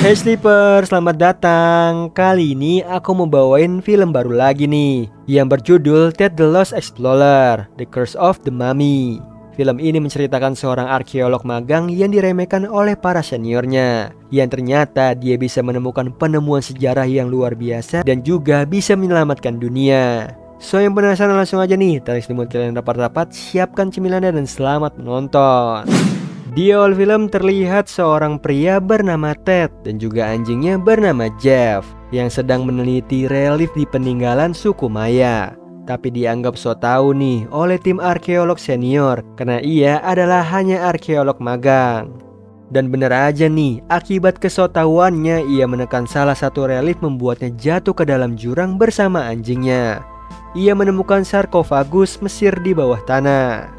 Hey Sleeper, selamat datang. Kali ini aku mau bawain film baru lagi nih, yang berjudul Ted the Lost Explorer, The Curse of the Mummy. Film ini menceritakan seorang arkeolog magang yang diremehkan oleh para seniornya, yang ternyata dia bisa menemukan penemuan sejarah yang luar biasa dan juga bisa menyelamatkan dunia. So yang penasaran langsung aja nih, tarik selimut kalian rapat-rapat, siapkan cemilannya dan selamat menonton. Di awal film terlihat seorang pria bernama Ted dan juga anjingnya bernama Jeff yang sedang meneliti relief di peninggalan suku Maya. Tapi dianggap so tahu nih oleh tim arkeolog senior karena ia adalah hanya arkeolog magang. Dan bener aja nih, akibat kesotahuannya ia menekan salah satu relief membuatnya jatuh ke dalam jurang bersama anjingnya. Ia menemukan sarkofagus Mesir di bawah tanah.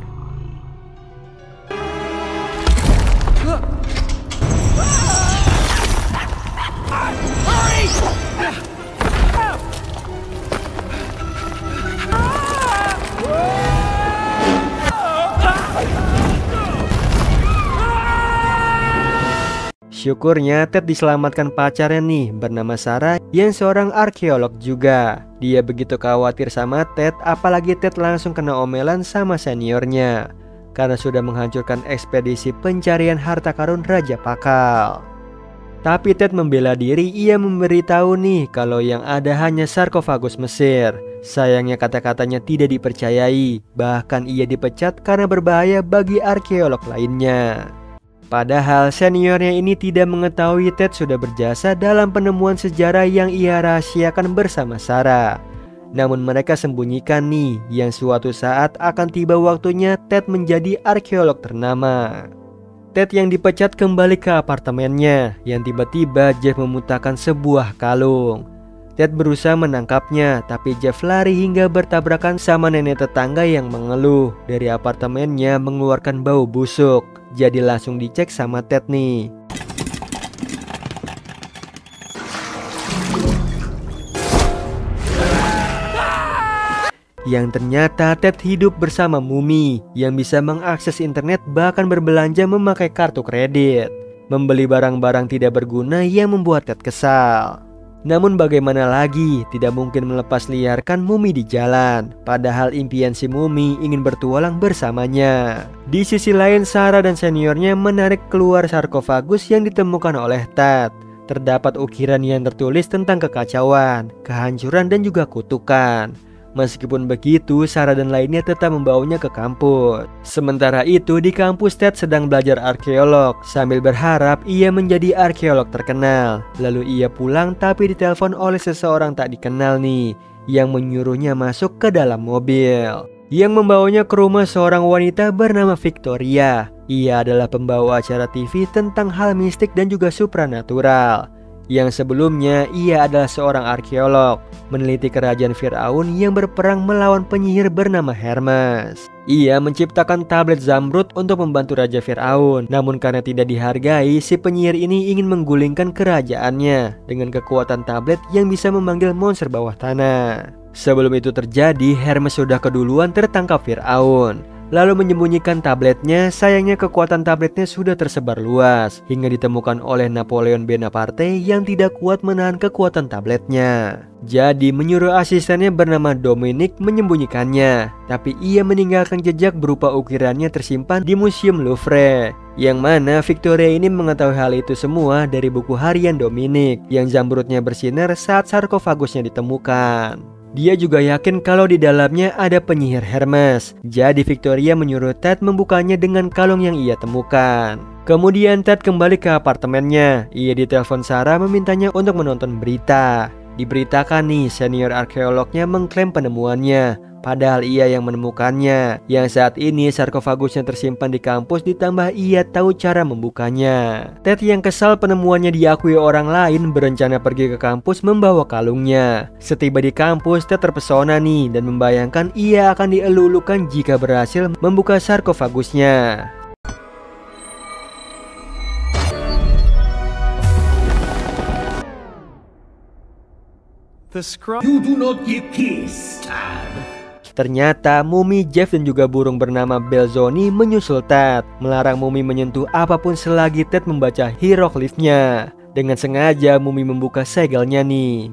Syukurnya Ted diselamatkan pacarnya nih bernama Sarah yang seorang arkeolog juga. Dia begitu khawatir sama Ted, apalagi Ted langsung kena omelan sama seniornya karena sudah menghancurkan ekspedisi pencarian harta karun Raja Pakal. Tapi Ted membela diri, ia memberitahu nih kalau yang ada hanya sarkofagus Mesir. Sayangnya kata-katanya tidak dipercayai, bahkan ia dipecat karena berbahaya bagi arkeolog lainnya. Padahal seniornya ini tidak mengetahui Ted sudah berjasa dalam penemuan sejarah yang ia rahasiakan bersama Sarah. Namun mereka sembunyikan nih yang suatu saat akan tiba waktunya Ted menjadi arkeolog ternama. Ted yang dipecat kembali ke apartemennya yang tiba-tiba Jeff memuntahkan sebuah kalung. Ted berusaha menangkapnya, tapi Jeff lari hingga bertabrakan sama nenek tetangga yang mengeluh dari apartemennya mengeluarkan bau busuk. Jadi langsung dicek sama Ted nih. Yang ternyata Ted hidup bersama mumi yang bisa mengakses internet, bahkan berbelanja memakai kartu kredit, membeli barang-barang tidak berguna yang membuat Ted kesal. Namun bagaimana lagi, tidak mungkin melepas liarkan mumi di jalan. Padahal impian si mumi ingin bertualang bersamanya. Di sisi lain Sarah dan seniornya menarik keluar sarkofagus yang ditemukan oleh Ted. Terdapat ukiran yang tertulis tentang kekacauan, kehancuran dan juga kutukan. Meskipun begitu, Sarah dan lainnya tetap membawanya ke kampus. Sementara itu di kampus Ted sedang belajar arkeolog sambil berharap ia menjadi arkeolog terkenal. Lalu ia pulang tapi ditelepon oleh seseorang tak dikenal nih yang menyuruhnya masuk ke dalam mobil yang membawanya ke rumah seorang wanita bernama Victoria. Ia adalah pembawa acara TV tentang hal mistik dan juga supranatural. Yang sebelumnya ia adalah seorang arkeolog meneliti kerajaan Firaun yang berperang melawan penyihir bernama Hermes. Ia menciptakan tablet Zamrud untuk membantu Raja Firaun. Namun karena tidak dihargai, si penyihir ini ingin menggulingkan kerajaannya dengan kekuatan tablet yang bisa memanggil monster bawah tanah. Sebelum itu terjadi, Hermes sudah keduluan tertangkap Firaun, lalu menyembunyikan tabletnya. Sayangnya kekuatan tabletnya sudah tersebar luas hingga ditemukan oleh Napoleon Bonaparte yang tidak kuat menahan kekuatan tabletnya. Jadi menyuruh asistennya bernama Dominic menyembunyikannya. Tapi ia meninggalkan jejak berupa ukirannya tersimpan di Museum Louvre, yang mana Victoria ini mengetahui hal itu semua dari buku harian Dominic yang zamrudnya bersinar saat sarkofagusnya ditemukan. Dia juga yakin kalau di dalamnya ada penyihir Hermes. Jadi Victoria menyuruh Ted membukanya dengan kalung yang ia temukan. Kemudian Ted kembali ke apartemennya. Ia ditelepon Sarah memintanya untuk menonton berita. Diberitakan nih senior arkeolognya mengklaim penemuannya, padahal ia yang menemukannya. Yang saat ini sarkofagusnya tersimpan di kampus, ditambah ia tahu cara membukanya. Ted yang kesal penemuannya diakui orang lain berencana pergi ke kampus membawa kalungnya. Setiba di kampus Ted terpesona nih dan membayangkan ia akan dielulukan jika berhasil membuka sarkofagusnya. You do not give peace, Tad. Ternyata mumi Jeff dan juga burung bernama Belzoni menyusul Ted, melarang mumi menyentuh apapun selagi Ted membaca hieroglifnya. Dengan sengaja Mumi membuka segelnya nih.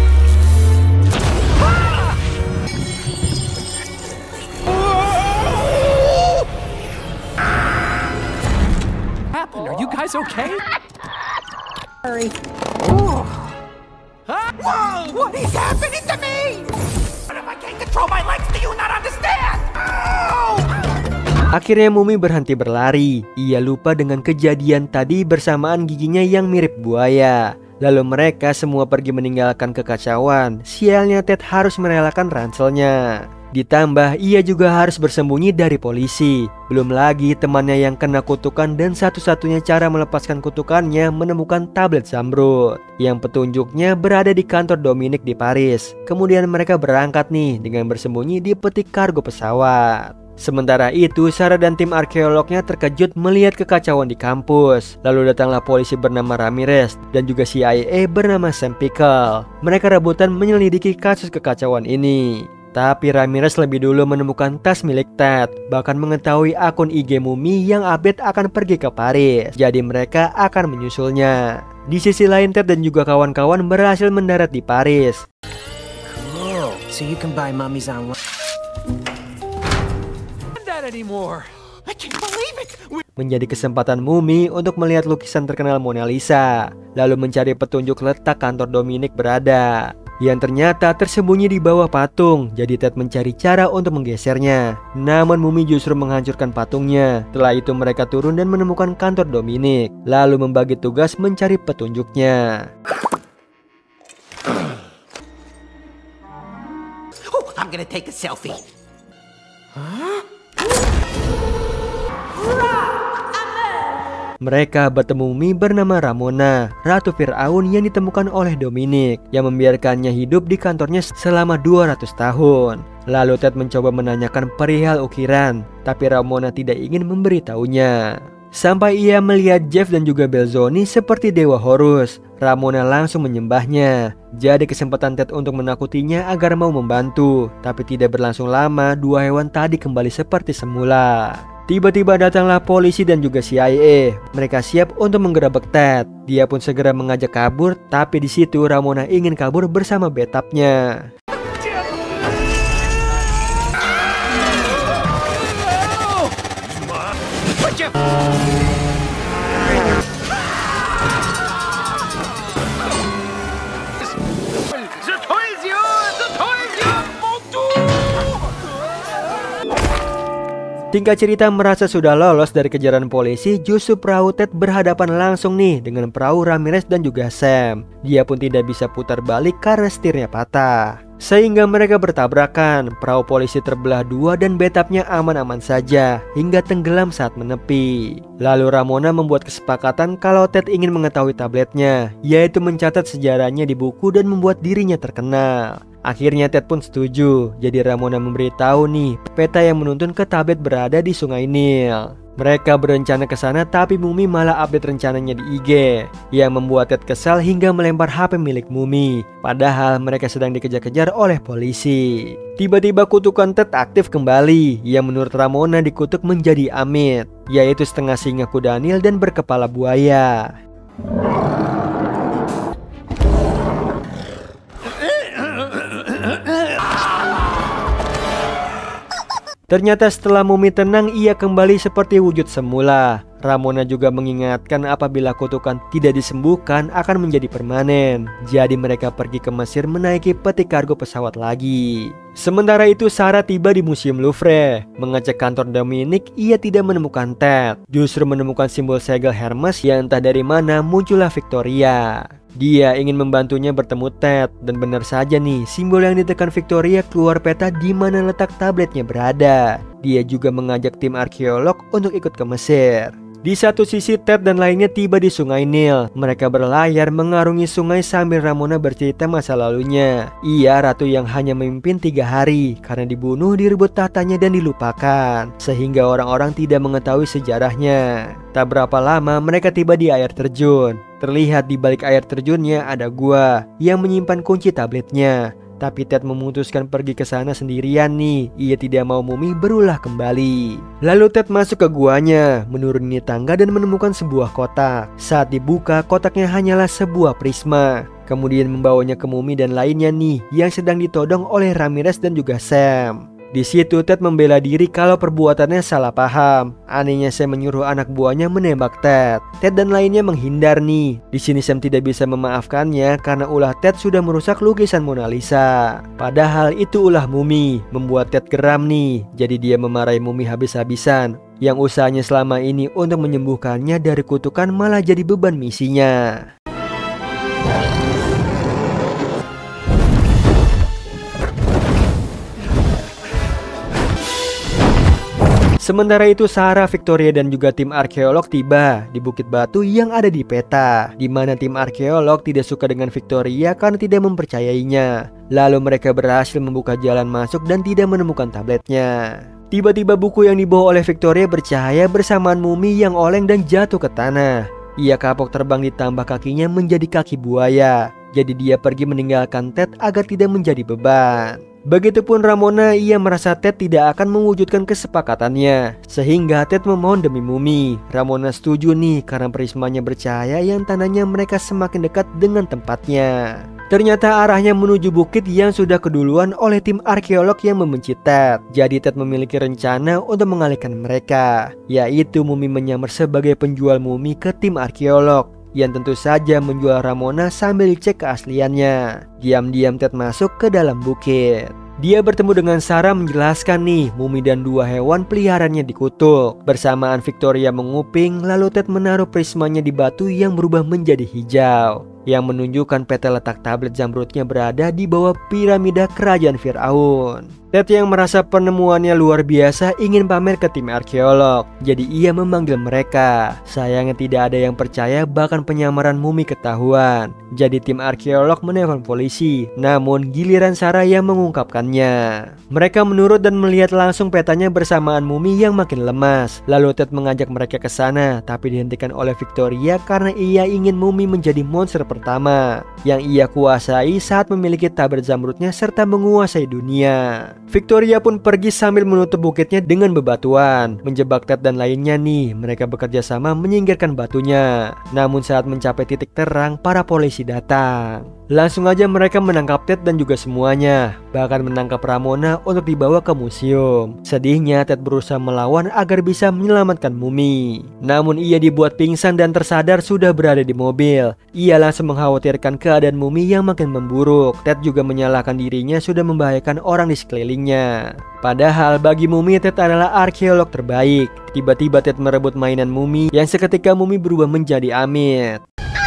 Are you guys okay? Sorry. Whoa! What is happening to me? What if I can't control my legs? Do you not understand? Oh! Akhirnya Mumi berhenti berlari. Ia lupa dengan kejadian tadi bersamaan giginya yang mirip buaya. Lalu mereka semua pergi meninggalkan kekacauan. Sialnya Ted harus merelakan ranselnya. Ditambah ia juga harus bersembunyi dari polisi. Belum lagi temannya yang kena kutukan dan satu-satunya cara melepaskan kutukannya menemukan tablet zamrud yang petunjuknya berada di kantor Dominic di Paris. Kemudian mereka berangkat nih dengan bersembunyi di peti kargo pesawat. Sementara itu, Sarah dan tim arkeolognya terkejut melihat kekacauan di kampus. Lalu datanglah polisi bernama Ramirez dan juga CIA bernama Sam Pickle. Mereka rebutan menyelidiki kasus kekacauan ini. Tapi Ramirez lebih dulu menemukan tas milik Ted, bahkan mengetahui akun IG Mumi yang update akan pergi ke Paris. Jadi mereka akan menyusulnya. Di sisi lain, Ted dan juga kawan-kawan berhasil mendarat di Paris. Cool. So you can buy mummies online. Anymore. I can't believe it. Menjadi kesempatan Mumi untuk melihat lukisan terkenal Mona Lisa, lalu mencari petunjuk letak kantor Dominic berada, yang ternyata tersembunyi di bawah patung. Jadi Ted mencari cara untuk menggesernya, namun Mumi justru menghancurkan patungnya. Setelah itu mereka turun dan menemukan kantor Dominic, lalu membagi tugas mencari petunjuknya. I'm gonna take a selfie. Mereka bertemu Mumi bernama Ramona, Ratu Fir'aun yang ditemukan oleh Dominic, yang membiarkannya hidup di kantornya selama 200 tahun. Lalu Ted mencoba menanyakan perihal ukiran, tapi Ramona tidak ingin memberitahunya. Sampai ia melihat Jeff dan juga Belzoni seperti dewa Horus, Ramona langsung menyembahnya. Jadi kesempatan Ted untuk menakutinya agar mau membantu. Tapi tidak berlangsung lama, dua hewan tadi kembali seperti semula. Tiba-tiba datanglah polisi dan juga CIA. Mereka siap untuk menggerebek Ted. Dia pun segera mengajak kabur, tapi di situ Ramona ingin kabur bersama bathtubnya. Singkat cerita, merasa sudah lolos dari kejaran polisi, justru perahu Ted berhadapan langsung nih dengan perahu Ramirez dan juga Sam. Dia pun tidak bisa putar balik karena setirnya patah, sehingga mereka bertabrakan. Perahu polisi terbelah dua dan bathtubnya aman-aman saja hingga tenggelam saat menepi. Lalu Ramona membuat kesepakatan kalau Ted ingin mengetahui tabletnya, yaitu mencatat sejarahnya di buku dan membuat dirinya terkenal. Akhirnya Ted pun setuju. Jadi Ramona memberitahu nih peta yang menuntun ke tablet berada di Sungai Nil. Mereka berencana ke sana, tapi Mumi malah update rencananya di IG, yang membuat Ted kesal hingga melempar HP milik Mumi. Padahal mereka sedang dikejar-kejar oleh polisi. Tiba-tiba kutukan Ted aktif kembali, yang menurut Ramona dikutuk menjadi Amit, yaitu setengah singa kuda Nil dan berkepala buaya. Ternyata setelah Mumi tenang, ia kembali seperti wujud semula. Ramona juga mengingatkan apabila kutukan tidak disembuhkan akan menjadi permanen. Jadi mereka pergi ke Mesir menaiki peti kargo pesawat lagi. Sementara itu Sarah tiba di Museum Louvre. Mengecek kantor Dominic, ia tidak menemukan Ted. Justru menemukan simbol segel Hermes yang entah dari mana muncullah Victoria. Dia ingin membantunya bertemu Ted, dan benar saja nih, simbol yang ditekan Victoria keluar peta di mana letak tabletnya berada. Dia juga mengajak tim arkeolog untuk ikut ke Mesir. Di satu sisi Ted dan lainnya tiba di Sungai Nil. Mereka berlayar mengarungi sungai sambil Ramona bercerita masa lalunya. Ia ratu yang hanya memimpin 3 hari karena dibunuh, direbut tahtanya dan dilupakan, sehingga orang-orang tidak mengetahui sejarahnya. Tak berapa lama mereka tiba di air terjun. Terlihat di balik air terjunnya ada gua yang menyimpan kunci tabletnya. Tapi Ted memutuskan pergi ke sana sendirian nih. Ia tidak mau Mumi berulah kembali. Lalu Ted masuk ke guanya, menuruni tangga dan menemukan sebuah kotak. Saat dibuka, kotaknya hanyalah sebuah prisma. Kemudian membawanya ke Mumi dan lainnya nih yang sedang ditodong oleh Ramirez dan juga Sam. Di situ Ted membela diri kalau perbuatannya salah paham. Anehnya Sam menyuruh anak buahnya menembak Ted. Ted dan lainnya menghindar nih. Di sini Sam tidak bisa memaafkannya karena ulah Ted sudah merusak lukisan Mona Lisa. Padahal itu ulah Mumi, membuat Ted geram nih. Jadi dia memarahi Mumi habis-habisan. Yang usahanya selama ini untuk menyembuhkannya dari kutukan malah jadi beban misinya. Sementara itu Sarah, Victoria dan juga tim arkeolog tiba di Bukit Batu yang ada di peta, di mana tim arkeolog tidak suka dengan Victoria karena tidak mempercayainya. Lalu mereka berhasil membuka jalan masuk dan tidak menemukan tabletnya. Tiba-tiba buku yang dibawa oleh Victoria bercahaya bersamaan Mumi yang oleng dan jatuh ke tanah. Ia kapok terbang ditambah kakinya menjadi kaki buaya. Jadi dia pergi meninggalkan Ted agar tidak menjadi beban. Begitupun Ramona, ia merasa Ted tidak akan mewujudkan kesepakatannya. Sehingga Ted memohon demi Mumi. Ramona setuju nih karena prismanya bercahaya yang tandanya mereka semakin dekat dengan tempatnya. Ternyata arahnya menuju bukit yang sudah keduluan oleh tim arkeolog yang membenci Ted. Jadi Ted memiliki rencana untuk mengalihkan mereka, yaitu Mumi menyamar sebagai penjual mumi ke tim arkeolog, yang tentu saja menjual Ramona sambil dicek keasliannya. Diam-diam Ted masuk ke dalam bukit. Dia bertemu dengan Sarah menjelaskan nih Mumi dan dua hewan peliharaannya dikutuk. Bersamaan Victoria menguping, lalu Ted menaruh prismanya di batu yang berubah menjadi hijau, yang menunjukkan peta letak tablet Zamrudnya berada di bawah piramida kerajaan Firaun. Ted yang merasa penemuannya luar biasa ingin pamer ke tim arkeolog. Jadi ia memanggil mereka. Sayangnya tidak ada yang percaya, bahkan penyamaran Mumi ketahuan. Jadi tim arkeolog menelpon polisi. Namun giliran Sarah yang mengungkapkannya. Mereka menurut dan melihat langsung petanya bersamaan Mumi yang makin lemas. Lalu Ted mengajak mereka ke sana, tapi dihentikan oleh Victoria karena ia ingin Mumi menjadi monster pertama yang ia kuasai saat memiliki tablet Zamrudnya serta menguasai dunia. Victoria pun pergi sambil menutup bukitnya dengan bebatuan. Menjebak Ted dan lainnya nih. Mereka bekerja sama menyingkirkan batunya. Namun saat mencapai titik terang, para polisi datang. Langsung aja mereka menangkap Ted dan juga semuanya. Bahkan menangkap Ramona untuk dibawa ke museum. Sedihnya Ted berusaha melawan agar bisa menyelamatkan Mumi. Namun ia dibuat pingsan dan tersadar sudah berada di mobil. Ia langsung mengkhawatirkan keadaan Mumi yang makin memburuk. Ted juga menyalahkan dirinya sudah membahayakan orang di sekelilingnya. Padahal bagi Mumi, Ted adalah arkeolog terbaik. Tiba-tiba Ted merebut mainan Mumi yang seketika Mumi berubah menjadi Amit.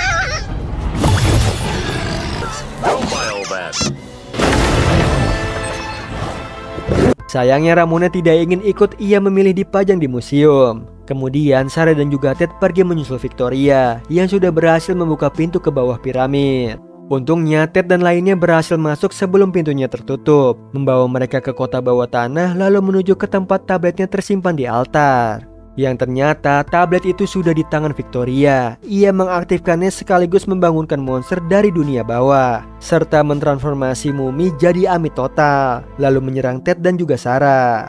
Sayangnya Ramona tidak ingin ikut, ia memilih dipajang di museum. Kemudian Sarah dan juga Ted pergi menyusul Victoria yang sudah berhasil membuka pintu ke bawah piramid. Untungnya Ted dan lainnya berhasil masuk sebelum pintunya tertutup, membawa mereka ke kota bawah tanah lalu menuju ke tempat tabletnya tersimpan di altar. Yang ternyata tablet itu sudah di tangan Victoria. Ia mengaktifkannya sekaligus membangunkan monster dari dunia bawah, serta mentransformasi Mumi jadi Amit total, lalu menyerang Ted dan juga Sarah.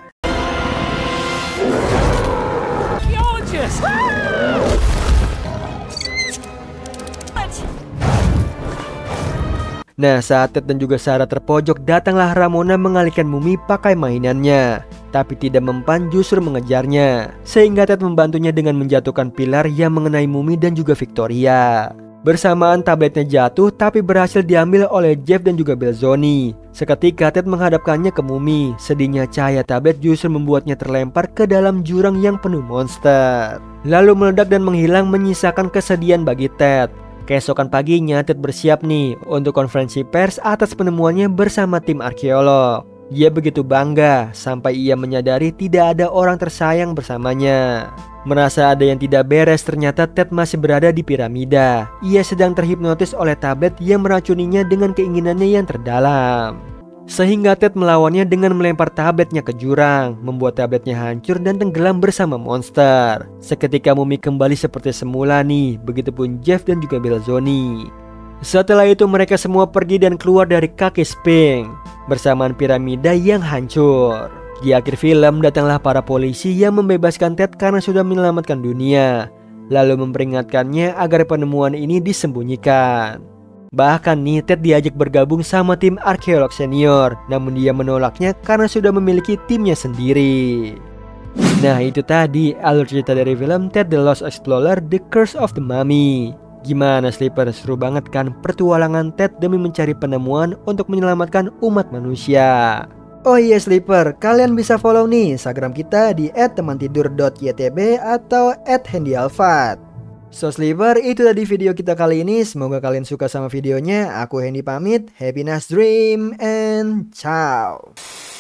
Nah, saat Ted dan juga Sarah terpojok, datanglah Ramona mengalihkan Mumi pakai mainannya. Tapi tidak mempan, justru mengejarnya. Sehingga Ted membantunya dengan menjatuhkan pilar yang mengenai Mumi dan juga Victoria. Bersamaan tabletnya jatuh tapi berhasil diambil oleh Jeff dan juga Belzoni. Seketika Ted menghadapkannya ke Mumi. Sedihnya cahaya tablet justru membuatnya terlempar ke dalam jurang yang penuh monster. Lalu meledak dan menghilang, menyisakan kesedihan bagi Ted. Keesokan paginya Ted bersiap nih untuk konferensi pers atas penemuannya bersama tim arkeolog. Dia begitu bangga sampai ia menyadari tidak ada orang tersayang bersamanya. Merasa ada yang tidak beres, ternyata Ted masih berada di piramida. Ia sedang terhipnotis oleh tablet yang meracuninya dengan keinginannya yang terdalam. Sehingga Ted melawannya dengan melempar tabletnya ke jurang, membuat tabletnya hancur dan tenggelam bersama monster. Seketika Mumi kembali seperti semula nih, begitupun Jeff dan juga Belzoni. Setelah itu mereka semua pergi dan keluar dari kaki Sphinx bersamaan piramida yang hancur. Di akhir film datanglah para polisi yang membebaskan Ted karena sudah menyelamatkan dunia, lalu memperingatkannya agar penemuan ini disembunyikan. Bahkan nih Ted diajak bergabung sama tim arkeolog senior, namun dia menolaknya karena sudah memiliki timnya sendiri. Nah itu tadi alur cerita dari film Ted the Lost Explorer The Curse of the Mummy. Gimana Sleeper, seru banget kan pertualangan Ted demi mencari penemuan untuk menyelamatkan umat manusia. Oh iya Sleeper, kalian bisa follow nih Instagram kita di @temantidur.ytb atau @handyalfat. So Sleeper, itu tadi video kita kali ini. Semoga kalian suka sama videonya. Aku Hendy pamit. Happy nice dream and ciao.